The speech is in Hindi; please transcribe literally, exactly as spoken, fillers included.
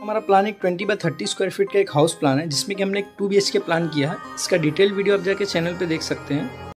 हमारा प्लान एक twenty by thirty square feet का एक हाउस प्लान है, जिसमें कि हमने एक two B H K plan किया है। इसका डिटेल वीडियो आप जाके चैनल पे देख सकते हैं।